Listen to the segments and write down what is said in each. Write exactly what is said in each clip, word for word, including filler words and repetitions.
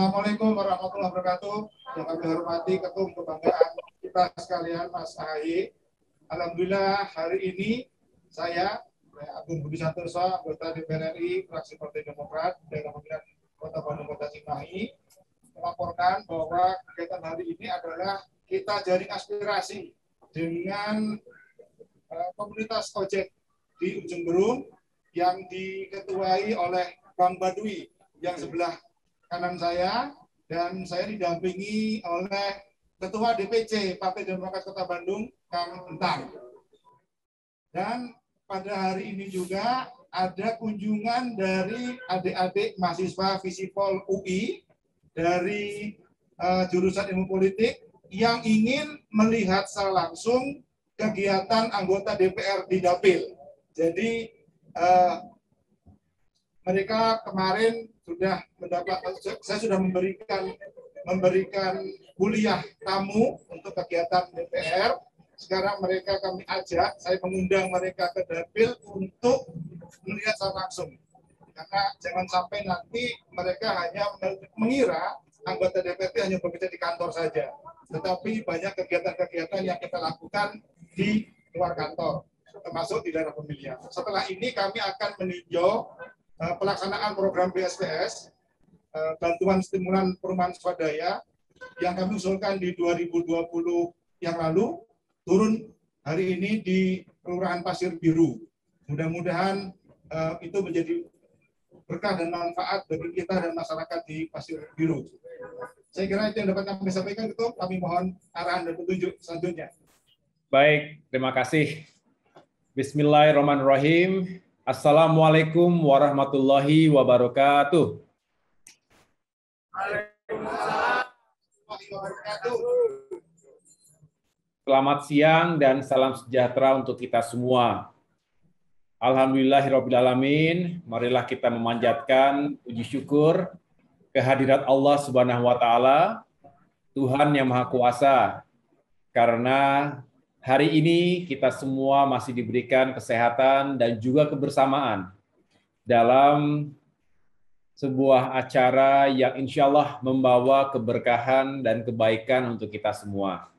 Assalamualaikum warahmatullahi wabarakatuh. Yang kami hormati Ketum Kebanggaan kita sekalian, Mas Ahaye. Alhamdulillah hari ini saya, Agung Budi Santoso, anggota D P R R I, fraksi Partai Demokrat, Daerah Pemilihan Kota Bandung Kota Cimahi, melaporkan bahwa kegiatan hari ini adalah kita jaring aspirasi dengan uh, komunitas ojek di Ujung Berung yang diketuai oleh Bang Badui yang sebelah kanan saya, dan saya didampingi oleh Ketua D P C Partai Demokrat Kota Bandung, Kang Entang. Dan pada hari ini juga ada kunjungan dari adik-adik mahasiswa Visipol U I dari uh, jurusan ilmu politik yang ingin melihat secara langsung kegiatan anggota D P R di Dapil. Jadi uh, mereka kemarin sudah mendapat, saya sudah memberikan memberikan kuliah tamu untuk kegiatan D P R. Sekarang mereka kami ajak, saya mengundang mereka ke Dapil untuk melihat secara langsung. Karena jangan sampai nanti mereka hanya mengira anggota D P R hanya bekerja di kantor saja. Tetapi banyak kegiatan-kegiatan yang kita lakukan di luar kantor, termasuk di daerah pemilihan. Setelah ini kami akan meninjau uh, pelaksanaan program B S P S, uh, bantuan stimulan perumahan swadaya, yang kami usulkan di dua ribu dua puluh yang lalu, turun hari ini di Kelurahan Pasir Biru. Mudah-mudahan uh, itu menjadi berkah dan manfaat bagi kita dan masyarakat di Pasir Biru. Saya kira itu yang dapat kami sampaikan, itu kami mohon arahan dan petunjuk selanjutnya. Baik, terima kasih. Bismillahirrahmanirrahim. Assalamualaikum warahmatullahi wabarakatuh. Selamat siang dan salam sejahtera untuk kita semua. Alhamdulillahirrabbilalamin, marilah kita memanjatkan puji syukur kehadirat Allah Subhanahu wa Ta'ala, Tuhan yang Maha Kuasa, karena hari ini kita semua masih diberikan kesehatan dan juga kebersamaan dalam sebuah acara yang insya Allah membawa keberkahan dan kebaikan untuk kita semua.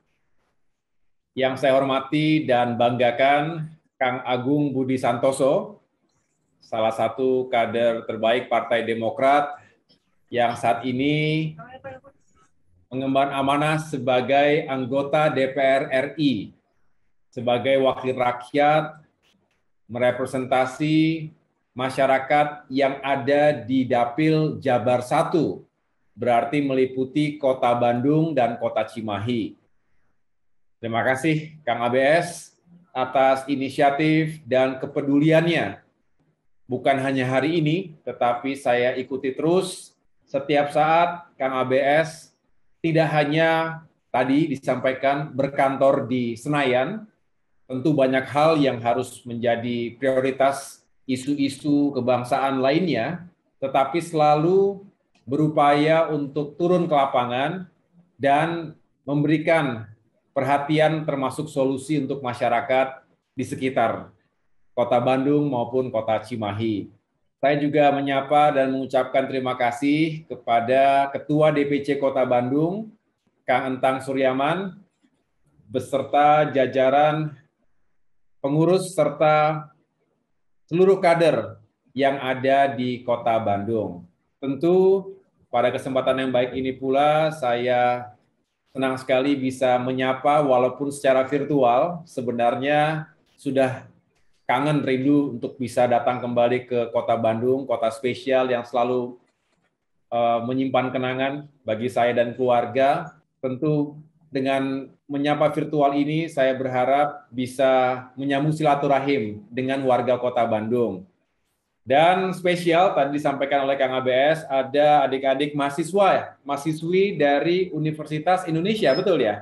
Yang saya hormati dan banggakan, Kang Agung Budi Santoso, salah satu kader terbaik Partai Demokrat yang saat ini mengemban amanah sebagai anggota D P R R I, sebagai wakil rakyat, merepresentasi masyarakat yang ada di Dapil Jabar satu, berarti meliputi Kota Bandung dan Kota Cimahi. Terima kasih Kang A B S atas inisiatif dan kepeduliannya. Bukan hanya hari ini, tetapi saya ikuti terus setiap saat Kang A B S tidak hanya tadi disampaikan berkantor di Senayan, tentu banyak hal yang harus menjadi prioritas isu-isu kebangsaan lainnya, tetapi selalu berupaya untuk turun ke lapangan dan memberikan perhatian termasuk solusi untuk masyarakat di sekitar Kota Bandung maupun Kota Cimahi. Saya juga menyapa dan mengucapkan terima kasih kepada Ketua D P C Kota Bandung, Kang Entang Suryaman, beserta jajaran pengurus serta seluruh kader yang ada di Kota Bandung. Tentu pada kesempatan yang baik ini pula saya senang sekali bisa menyapa walaupun secara virtual, sebenarnya sudah kangen rindu untuk bisa datang kembali ke Kota Bandung, kota spesial yang selalu uh, menyimpan kenangan bagi saya dan keluarga. Tentu dengan menyapa virtual ini, saya berharap bisa menyambung silaturahim dengan warga Kota Bandung. Dan spesial, tadi disampaikan oleh Kang A B S, ada adik-adik mahasiswa, mahasiswi dari Universitas Indonesia, betul ya?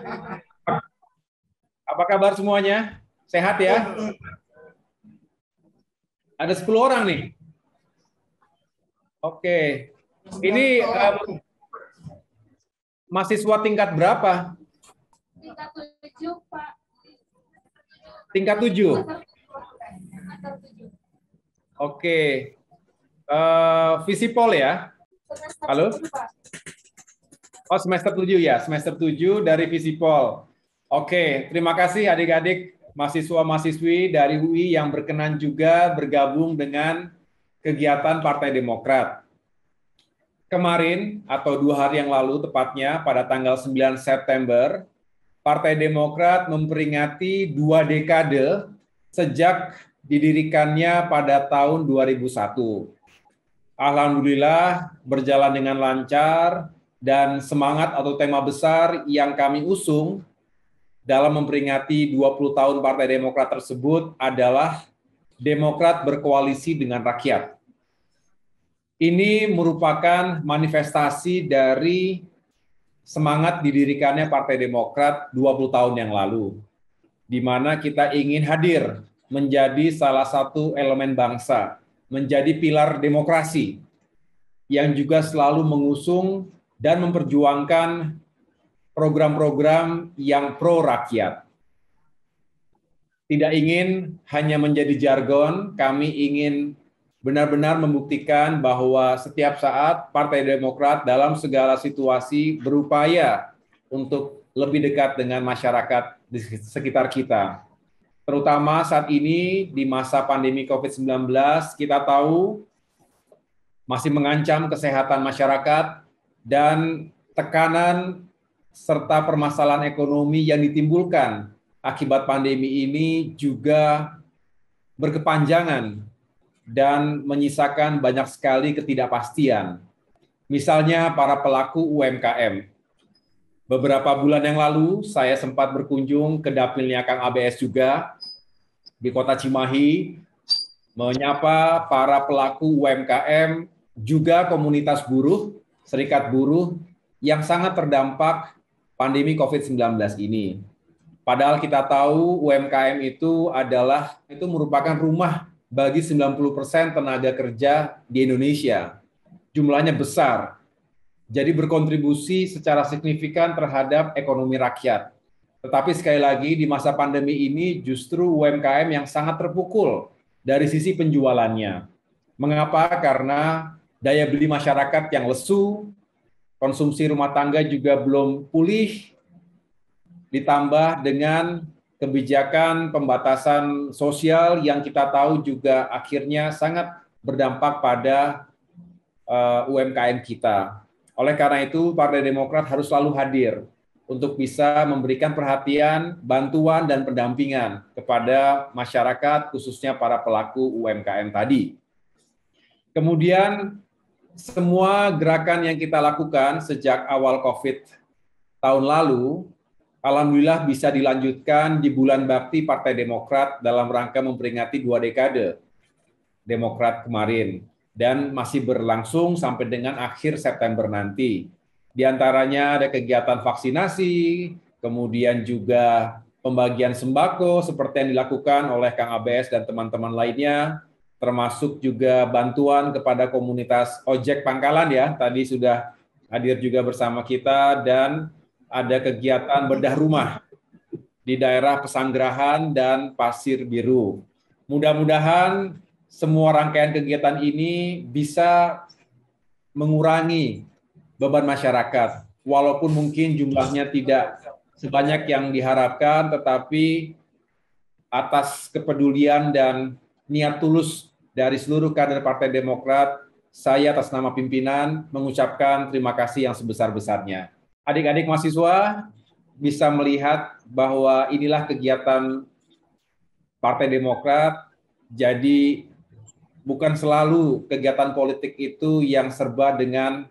Apa kabar semuanya? Sehat ya? Ada sepuluh orang nih. Oke. Ini um, mahasiswa tingkat berapa? Tingkat tujuh, Pak. Tingkat tujuh? Oke. Uh, Visipol ya? Halo? Oh, semester tujuh ya, semester tujuh dari Visipol. Oke, terima kasih adik-adik mahasiswa-mahasiswi dari U I yang berkenan juga bergabung dengan kegiatan Partai Demokrat. Kemarin, atau dua hari yang lalu tepatnya, pada tanggal sembilan September, Partai Demokrat memperingati dua dekade sejak didirikannya pada tahun dua ribu satu. Alhamdulillah berjalan dengan lancar dan semangat atau tema besar yang kami usung dalam memperingati dua puluh tahun Partai Demokrat tersebut adalah Demokrat berkoalisi dengan rakyat. Ini merupakan manifestasi dari semangat didirikannya Partai Demokrat dua puluh tahun yang lalu, di mana kita ingin hadir menjadi salah satu elemen bangsa, menjadi pilar demokrasi yang juga selalu mengusung dan memperjuangkan program-program yang pro rakyat. Tidak ingin hanya menjadi jargon, kami ingin benar-benar membuktikan bahwa setiap saat Partai Demokrat dalam segala situasi berupaya untuk lebih dekat dengan masyarakat di sekitar kita. Terutama saat ini di masa pandemi covid sembilan belas, kita tahu masih mengancam kesehatan masyarakat dan tekanan serta permasalahan ekonomi yang ditimbulkan akibat pandemi ini juga berkepanjangan dan menyisakan banyak sekali ketidakpastian. Misalnya para pelaku U M K M. Beberapa bulan yang lalu saya sempat berkunjung ke dapilnya Kang A B S juga di Kota Cimahi, menyapa para pelaku U M K M, juga komunitas buruh, serikat buruh yang sangat terdampak pandemi covid sembilan belas ini. Padahal kita tahu U M K M itu adalah itu merupakan rumah bagi sembilan puluh persen tenaga kerja di Indonesia. Jumlahnya besar, jadi berkontribusi secara signifikan terhadap ekonomi rakyat. Tetapi sekali lagi di masa pandemi ini justru U M K M yang sangat terpukul dari sisi penjualannya. Mengapa? Karena daya beli masyarakat yang lesu, konsumsi rumah tangga juga belum pulih, ditambah dengan kebijakan pembatasan sosial yang kita tahu juga akhirnya sangat berdampak pada uh, U M K M kita. Oleh karena itu, Partai Demokrat harus selalu hadir untuk bisa memberikan perhatian, bantuan, dan pendampingan kepada masyarakat, khususnya para pelaku U M K M tadi. Kemudian, semua gerakan yang kita lakukan sejak awal COVID tahun lalu, alhamdulillah bisa dilanjutkan di bulan bakti Partai Demokrat dalam rangka memperingati dua dekade Demokrat kemarin dan masih berlangsung sampai dengan akhir September nanti. Di antaranya ada kegiatan vaksinasi, kemudian juga pembagian sembako seperti yang dilakukan oleh Kang A B S dan teman-teman lainnya, termasuk juga bantuan kepada komunitas ojek pangkalan ya, tadi sudah hadir juga bersama kita, dan ada kegiatan bedah rumah di daerah Pesanggerahan dan Pasir Biru. Mudah-mudahan semua rangkaian kegiatan ini bisa mengurangi beban masyarakat. Walaupun mungkin jumlahnya tidak sebanyak yang diharapkan, tetapi atas kepedulian dan niat tulus dari seluruh kader Partai Demokrat, saya atas nama pimpinan mengucapkan terima kasih yang sebesar-besarnya. Adik-adik mahasiswa bisa melihat bahwa inilah kegiatan Partai Demokrat, jadi bukan selalu kegiatan politik itu yang serba dengan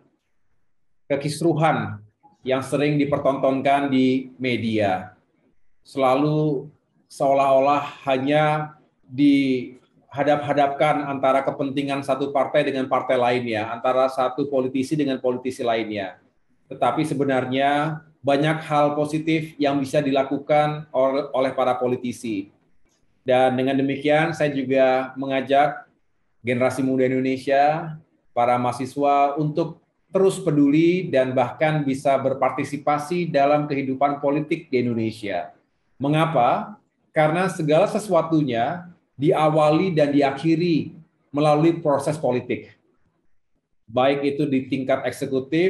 kekisruhan yang sering dipertontonkan di media. Selalu seolah-olah hanya dihadap-hadapkan antara kepentingan satu partai dengan partai lainnya, antara satu politisi dengan politisi lainnya. Tetapi sebenarnya banyak hal positif yang bisa dilakukan oleh para politisi. Dan dengan demikian saya juga mengajak generasi muda Indonesia, para mahasiswa untuk terus peduli dan bahkan bisa berpartisipasi dalam kehidupan politik di Indonesia. Mengapa? Karena segala sesuatunya diawali dan diakhiri melalui proses politik. Baik itu di tingkat eksekutif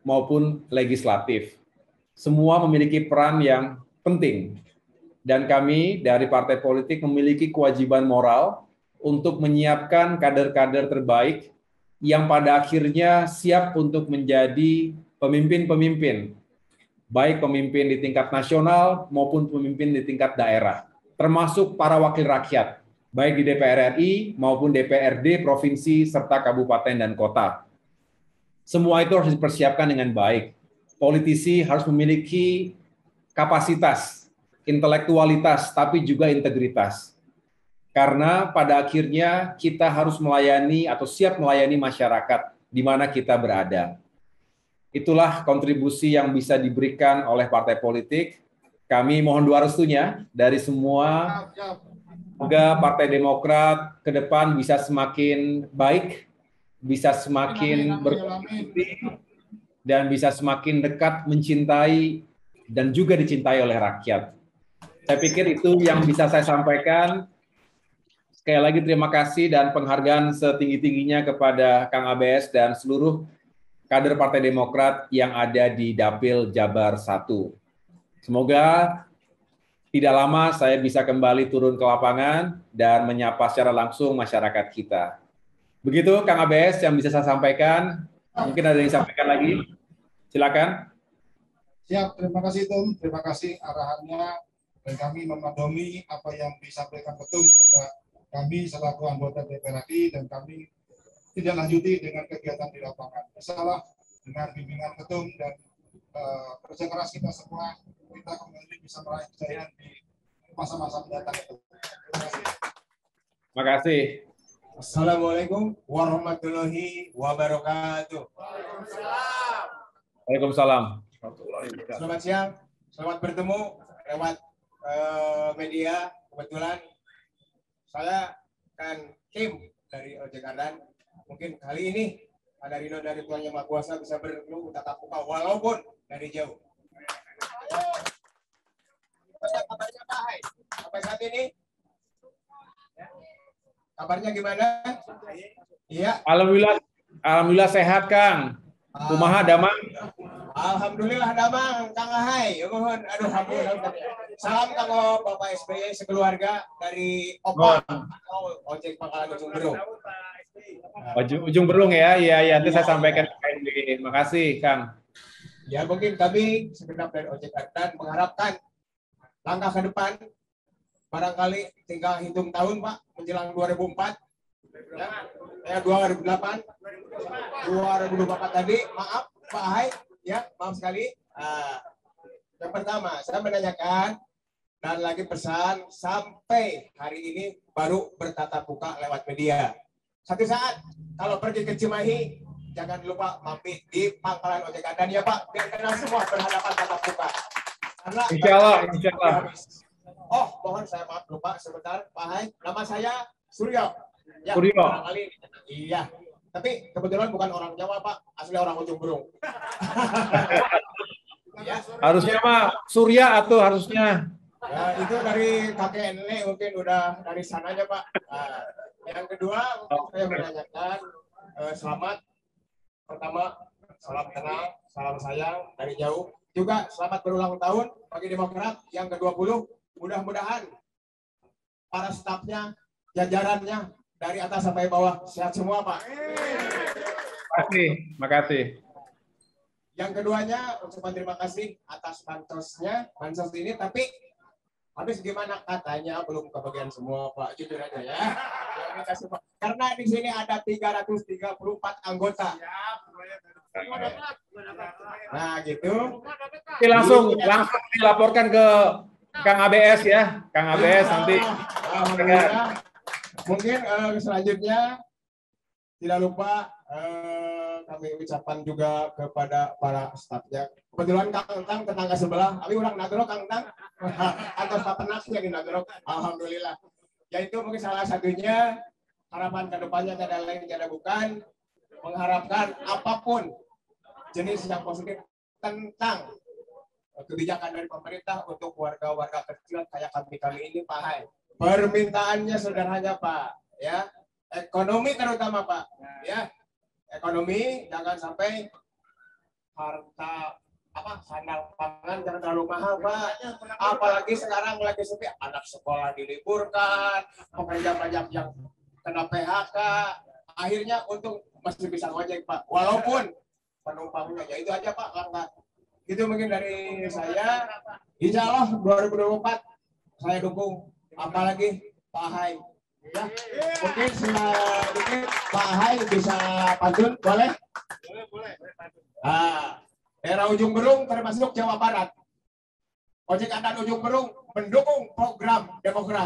maupun legislatif. Semua memiliki peran yang penting. Dan kami dari partai politik memiliki kewajiban moral untuk menyiapkan kader-kader terbaik yang pada akhirnya siap untuk menjadi pemimpin-pemimpin, baik pemimpin di tingkat nasional maupun pemimpin di tingkat daerah, termasuk para wakil rakyat, baik di D P R R I maupun D P R D provinsi serta kabupaten dan kota. Semua itu harus dipersiapkan dengan baik. Politisi harus memiliki kapasitas, intelektualitas, tapi juga integritas. Karena pada akhirnya kita harus melayani atau siap melayani masyarakat di mana kita berada. Itulah kontribusi yang bisa diberikan oleh partai politik. Kami mohon doa restunya dari semua. Semoga Partai Demokrat ke depan bisa semakin baik, bisa semakin berkontribusi, dan bisa semakin dekat mencintai dan juga dicintai oleh rakyat. Saya pikir itu yang bisa saya sampaikan. Sekali lagi terima kasih dan penghargaan setinggi-tingginya kepada Kang A B S dan seluruh kader Partai Demokrat yang ada di Dapil Jabar satu. Semoga tidak lama saya bisa kembali turun ke lapangan dan menyapa secara langsung masyarakat kita. Begitu Kang A B S yang bisa saya sampaikan. Mungkin ada yang disampaikan lagi. Silakan. Siap, terima kasih Tum. Terima kasih arahannya dan kami memadomi apa yang disampaikan Ketum kepada kami selaku anggota D P R R I dan kami tidak lanjuti dengan kegiatan di lapangan. Insyaallah dengan bimbingan Ketum dan uh, kerja keras kita semua, kita kembali bisa meraih kejayaan di masa-masa mendatang itu. Terima kasih. Terima kasih. Assalamualaikum warahmatullahi wabarakatuh. Waalaikumsalam. Selamat siang, selamat bertemu lewat uh, media. Kebetulan saya kan tim dari Ojek Ardan. Mungkin kali ini ada Rino dari Tuhan Yang Maha Kuasa bisa bertemu tatap muka walaupun dari jauh. Kabarnya Pak Hai? Sampai saat ini? Kabarnya gimana? Iya. Alhamdulillah, alhamdulillah sehat Kang. Kumaha damang? Alhamdulillah damang Kang Ahai. Mohon aduh alhamdulillah. Salam kanggo Bapak S B Y sekeluarga dari Opon atau Ojek Pangkalan Ujung Berung. Ujung, ujung Berung ya. Iya iya nanti saya sampaikan. Terima kasih Kang. Ya mungkin kami segenap dari Ojek Ardan mengharapkan langkah ke depan barangkali tinggal hitung tahun Pak menjelang dua ribu empat ya, ya dua ribu delapan dua ribu dua puluh empat tadi maaf Pak Hai ya maaf sekali. Uh, yang pertama saya menanyakan dan lagi pesan sampai hari ini baru bertatap muka lewat media. Satu saat kalau pergi ke Cimahi jangan lupa mampir di Pangkalan Ojek Ardan ya Pak biar kenal semua berhadapan tatap muka. Karena insya Allah, insya Allah. Oh, mohon saya maaf lupa sebentar, Pak Hai. Nama saya Suryo. Ya, Suryo. Kali iya. Tapi kebetulan bukan orang Jawa, Pak. Asli orang Ujung Berung. Ya. Harusnya mah Surya atau harusnya? Ya, itu dari kakek nenek mungkin udah dari sananya, Pak. Nah, yang kedua, saya menanyakan eh, selamat. Pertama, salam kenal, salam sayang dari jauh. Juga selamat berulang tahun bagi Demokrat yang ke dua puluh. Mudah-mudahan para stafnya, jajarannya dari atas sampai bawah sehat semua, Pak. Terima kasih, terima kasih. Yang keduanya, ucapan terima kasih atas bantosnya, bansos ini. Tapi habis gimana katanya belum kebagian semua, Pak. Jujur aja ya. Ya kasih, Pak. Karena di sini ada tiga ratus tiga puluh empat anggota. Nah, gitu. Oke, langsung langsung dilaporkan ke Kang A B S ya, Kang A B S nanti. Alhamdulillah. Mungkin uh, selanjutnya tidak lupa uh, kami ucapkan juga kepada para stafnya. Kebetulan Kang Tang tetangga sebelah, tapi orang Nagrok Kang Tang atau staf penaknya di Nagrok. Alhamdulillah. Ya itu mungkin salah satunya harapan kedepannya tidak lain tidak bukan mengharapkan apapun jenis yang positif tentang kebijakan dari pemerintah untuk warga-warga kecil kayak kami-kami ini, Pak Hai. Permintaannya sederhana, Pak. Ya, ekonomi terutama, Pak. Ya, ekonomi jangan sampai harta apa sandal pangan jangan terlalu mahal Pak. Apalagi sekarang lagi sepi, anak sekolah diliburkan, pekerja pajak yang kena P H K, akhirnya untuk masih bisa ngojek Pak, walaupun penumpangnya ya itu aja Pak, langka. Itu mungkin dari saya. Insya Allah dua ribu dua puluh empat saya dukung, apalagi Pak Hai. Ya, mungkin sedikit Pak Hai bisa pantun, boleh? Boleh, boleh. Ah. Daerah Ujung Berung termasuk Jawa Barat. Ojek Andan Ujung Berung mendukung program Demokrat.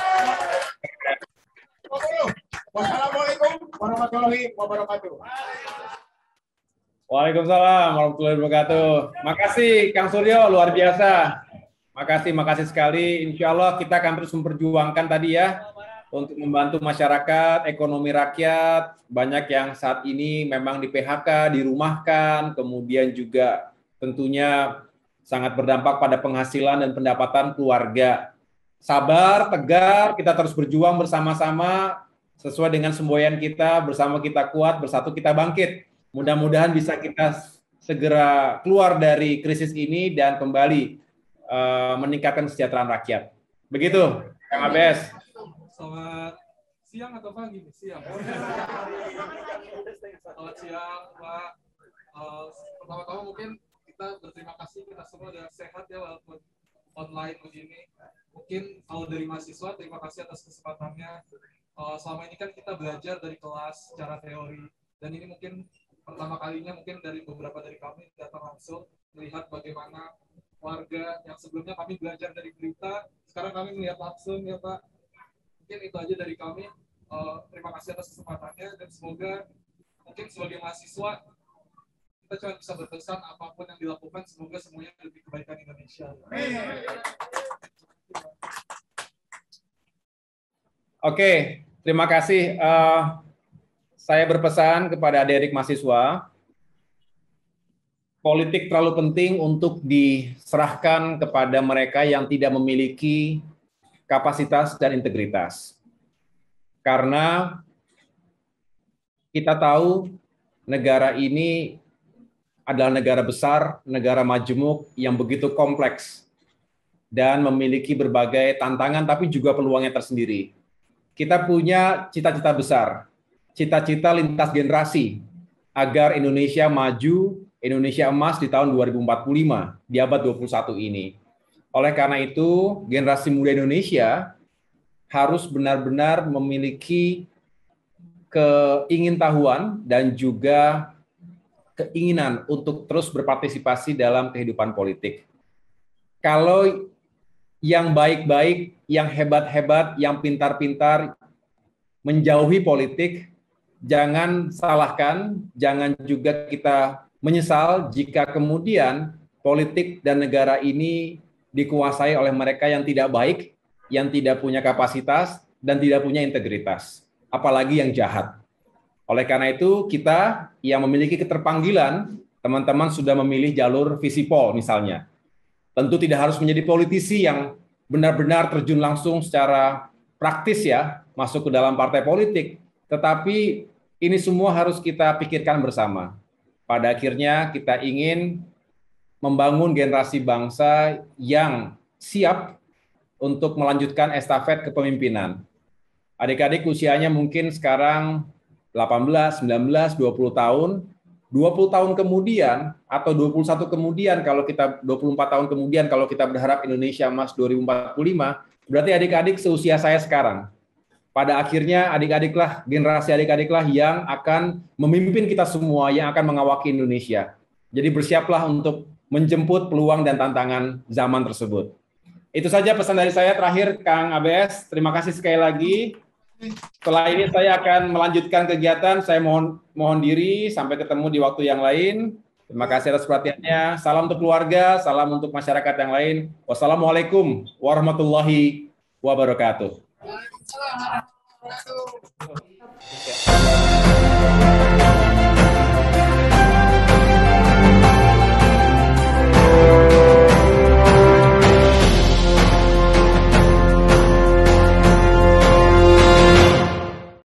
Wassalamualaikum warahmatullahi wabarakatuh. Waalaikumsalam warahmatullahi wabarakatuh. Makasih Kang Suryo, luar biasa. Makasih, makasih sekali. Insya Allah kita akan terus memperjuangkan tadi ya, untuk membantu masyarakat, ekonomi rakyat. Banyak yang saat ini memang di P H K, dirumahkan, kemudian juga tentunya sangat berdampak pada penghasilan dan pendapatan keluarga. Sabar, tegar, kita terus berjuang bersama-sama, sesuai dengan semboyan kita, bersama kita kuat, bersatu kita bangkit. Mudah-mudahan bisa kita segera keluar dari krisis ini dan kembali uh, meningkatkan kesejahteraan rakyat. Begitu, Kang A B S. Selamat siang atau pagi nih? Siang. Selamat siang, Pak. Uh, pertama-tama mungkin kita berterima kasih, kita semua sudah sehat ya walaupun online begini. Mungkin kalau dari mahasiswa, terima kasih atas kesempatannya. Uh, selama ini kan kita belajar dari kelas secara teori, dan ini mungkin pertama kalinya mungkin dari beberapa dari kami datang langsung melihat bagaimana warga yang sebelumnya kami belajar dari berita, sekarang kami melihat langsung ya Pak. Mungkin itu aja dari kami. Uh, terima kasih atas kesempatannya dan semoga mungkin sebagai mahasiswa kita cuma bisa berpesan apapun yang dilakukan semoga semuanya lebih kebaikan Indonesia. Oke, terima kasih. Uh, saya berpesan kepada adik-adik mahasiswa, politik terlalu penting untuk diserahkan kepada mereka yang tidak memiliki kapasitas dan integritas. Karena kita tahu negara ini adalah negara besar, negara majemuk yang begitu kompleks dan memiliki berbagai tantangan tapi juga peluangnya tersendiri. Kita punya cita-cita besar, cita-cita lintas generasi agar Indonesia maju, Indonesia emas di tahun dua ribu empat puluh lima, di abad dua puluh satu ini. Oleh karena itu, generasi muda Indonesia harus benar-benar memiliki keingintahuan dan juga keinginan untuk terus berpartisipasi dalam kehidupan politik. Kalau yang baik-baik, yang hebat-hebat, yang pintar-pintar menjauhi politik, jangan salahkan, jangan juga kita menyesal jika kemudian politik dan negara ini dikuasai oleh mereka yang tidak baik, yang tidak punya kapasitas, dan tidak punya integritas, apalagi yang jahat. Oleh karena itu, kita yang memiliki keterpanggilan, teman-teman sudah memilih jalur Visipol misalnya. Tentu tidak harus menjadi politisi yang benar-benar terjun langsung secara praktis ya, masuk ke dalam partai politik. Tetapi ini semua harus kita pikirkan bersama. Pada akhirnya kita ingin membangun generasi bangsa yang siap untuk melanjutkan estafet kepemimpinan. Adik-adik usianya mungkin sekarang delapan belas, sembilan belas, dua puluh tahun, dua puluh tahun kemudian atau dua puluh satu kemudian kalau kita dua puluh empat tahun kemudian kalau kita berharap Indonesia emas dua ribu empat puluh lima, berarti adik-adik seusia saya sekarang. Pada akhirnya adik-adiklah, generasi adik-adiklah yang akan memimpin kita semua, yang akan mengawaki Indonesia. Jadi bersiaplah untuk menjemput peluang dan tantangan zaman tersebut. Itu saja pesan dari saya terakhir, Kang A B S. Terima kasih sekali lagi. Setelah ini saya akan melanjutkan kegiatan. Saya mohon mohon diri sampai ketemu di waktu yang lain. Terima kasih atas perhatiannya. Salam untuk keluarga, salam untuk masyarakat yang lain. Wassalamualaikum warahmatullahi wabarakatuh. Waalaikumsalam warahmatullahi wabarakatuh.